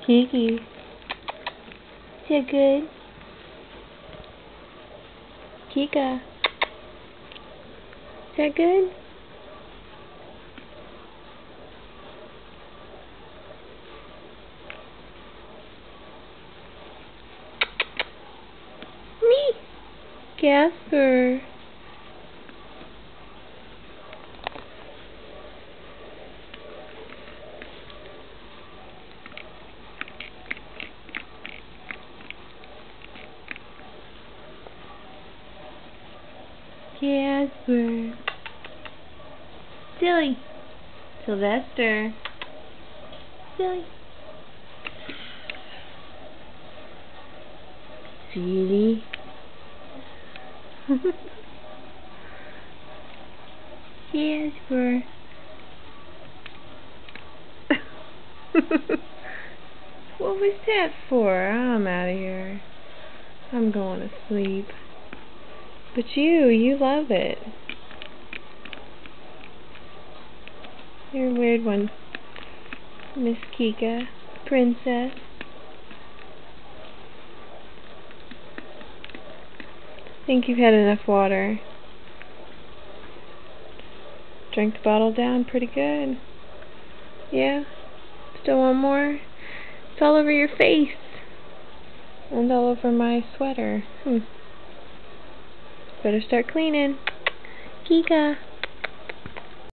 Kiki. Is that good? Kika. Is that good? Me. Casper. Casper. Silly. Sylvester. Silly. Silly. Casper. What was that for? I'm out of here. I'm going to sleep. But you love it. You're a weird one, Miss Kika, princess. I think you've had enough water. Drank the bottle down pretty good. Yeah? Still want more? It's all over your face. And all over my sweater. Better start cleaning. Kika.